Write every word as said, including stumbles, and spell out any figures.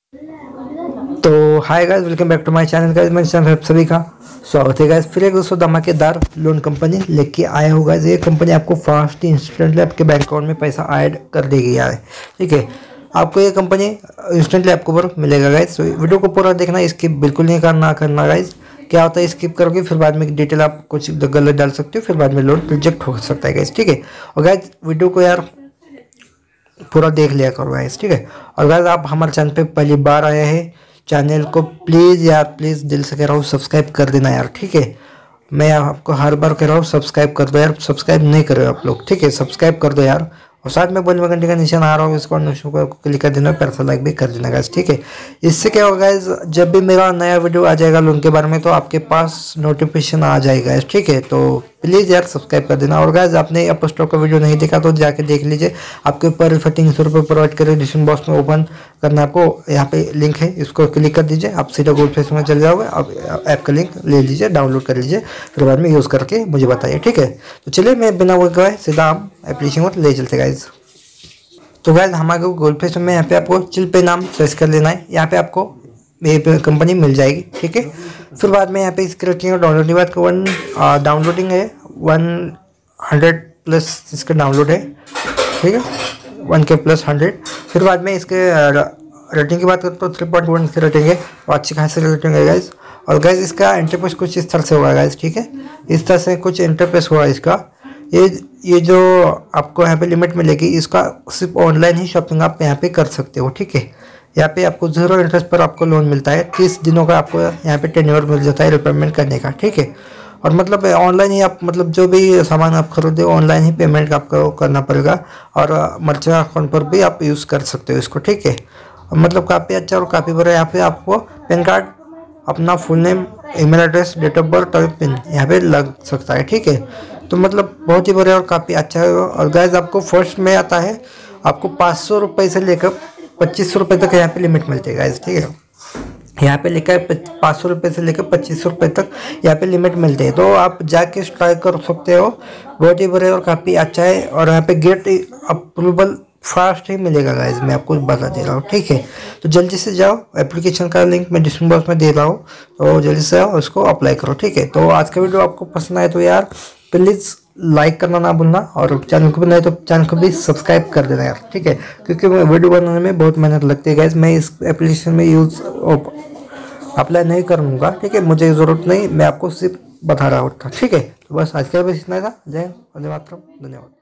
तो hi guys, welcome back to my channel guys. मेरे channel पे सभी का स्वागत है गाइस। फिर एक दोस्तों धमाकेदार लोन कंपनी लेके आया होगा। ये कंपनी आपको फास्ट इंस्टेंटली आपके बैंक अकाउंट में पैसा ऐड कर देगी यार, ठीक है। आपको ये कंपनी इंस्टेंटली आपको ऊपर मिलेगा गाइस। तो वीडियो को पूरा देखना, स्किप बिल्कुल नहीं करना करना गाइस। क्या होता है, स्किप करोगे फिर बाद में डिटेल आप कुछ गलत डाल सकते हो, फिर बाद में लोन रिजेक्ट हो सकता है गाइस, ठीक है। और गाइस वीडियो को यार पूरा देख लिया करो गाइस, ठीक है। और गाइस आप हमारे चैनल पे पहली बार आए हैं, चैनल को प्लीज़ यार प्लीज़ दिल से कह रहा हूँ सब्सक्राइब कर देना यार, ठीक है। मैं आपको हर बार कह रहा हूँ सब्सक्राइब कर दो यार, सब्सक्राइब नहीं कर रहे हो आप लोग, ठीक है। सब्सक्राइब कर दो यार, और साथ में बेल घंटे का निशान आ रहा होगा, इसको निशान को क्लिक कर देना, पैसा लाइक भी कर देना गाइस, ठीक है। इससे क्या होगा गाइस, जब भी मेरा नया वीडियो आ जाएगा लोन के बारे में तो आपके पास नोटिफिकेशन आ जाएगा, ठीक है। तो प्लीज़ यार सब्सक्राइब कर देना। और गाइस आपने एप्पल स्टोर का वीडियो नहीं देखा तो जाके देख लीजिए। आपके ऊपर तीन सौ रुपये प्रोवाइड करें, डिस्क्रिप्शन बॉक्स में ओपन करना, आपको यहाँ पे लिंक है, इसको क्लिक कर दीजिए, आप सीधा गूगल प्ले में चल जाओगे। आप ऐप का लिंक ले लीजिए, डाउनलोड कर लीजिए, फिर बाद में यूज़ करके मुझे बताइए, ठीक है। तो चलिए मैं बिना वो गए सीधा हम एप्लीकेशन को ले चलते गाइज। तो गाइज हमारे गूगल प्ले में यहाँ पे आपको चिल पे नाम सर्च कर लेना है, यहाँ पे आपको ये कंपनी मिल जाएगी, ठीक है। फिर बाद में यहाँ पे इसके रखेंगे डाउनलोड की बात, वन डाउनलोडिंग है, वन हंड्रेड प्लस इसका डाउनलोड है, ठीक है, वन के प्लस हंड्रेड। फिर बाद में इसके रेटिंग की बात करते तो थ्री पॉइंट वन की रेटिंग है, और अच्छी खासी रेटिंग है गाइज। और गाइज इसका इंटरफेस कुछ इस तरह से होगा गाइज, ठीक है, इस तरह से कुछ इंटरफेस हुआ इसका। ये ये जो आपको यहाँ पे लिमिट मिलेगी, इसका सिर्फ ऑनलाइन ही शॉपिंग आप यहाँ पे कर सकते हो, ठीक है। यहाँ पे आपको जीरो इंटरेस्ट पर आपको लोन मिलता है, तीस दिनों का आपको यहाँ पे टेन्योर मिल जाता है रिपेमेंट करने का, ठीक है। और मतलब ऑनलाइन ही आप मतलब जो भी सामान आप खरीदे ऑनलाइन ही पेमेंट आपको करना पड़ेगा, और मर्चेंट अकाउंट पर भी आप यूज़ कर सकते हो इसको, ठीक है। मतलब काफ़ी अच्छा और काफ़ी बुरा। यहाँ पे आपको पैन कार्ड, अपना full name, email address, date of birth और पिन यहाँ पे लग सकता है, ठीक है। तो मतलब बहुत ही बढ़िया और काफ़ी अच्छा है। और गाइस आपको फर्स्ट में आता है आपको पाँच सौ रुपये से लेकर पच्चीस सौ रुपये तक यहाँ पे लिमिट मिलती है गाइस, ठीक है। यहाँ पे लिखा है पाँच सौ रुपये से लेकर पच्चीस सौ रुपये तक यहाँ पे लिमिट मिलती है, तो आप जाके ट्राई कर सकते हो। बहुत ही बढ़िया और काफ़ी अच्छा है। और यहाँ पे गेट अप्रूवल फास्ट ही मिलेगा गाइज, मैं आपको बता दे रहा हूँ, ठीक है। तो जल्दी से जाओ, एप्लीकेशन का लिंक मैं डिस्क्रिप्शन बॉक्स में दे रहा हूँ, तो जल्दी से आओ उसको अप्लाई करो, ठीक है। तो आज का वीडियो आपको पसंद आए तो यार प्लीज़ लाइक करना ना भूलना, और चैनल को भी नहीं तो चैनल को भी सब्सक्राइब कर देना यार, ठीक है। क्योंकि वीडियो बनाने में बहुत मेहनत लगती है गाइज। मैं इस एप्लीकेशन में यूज़ अप्लाई नहीं करूँगा, ठीक है, मुझे ज़रूरत नहीं, मैं आपको सिर्फ बता रहा होता, ठीक है। तो बस आज का बस इतना था। जय वंदे मातरम, धन्यवाद।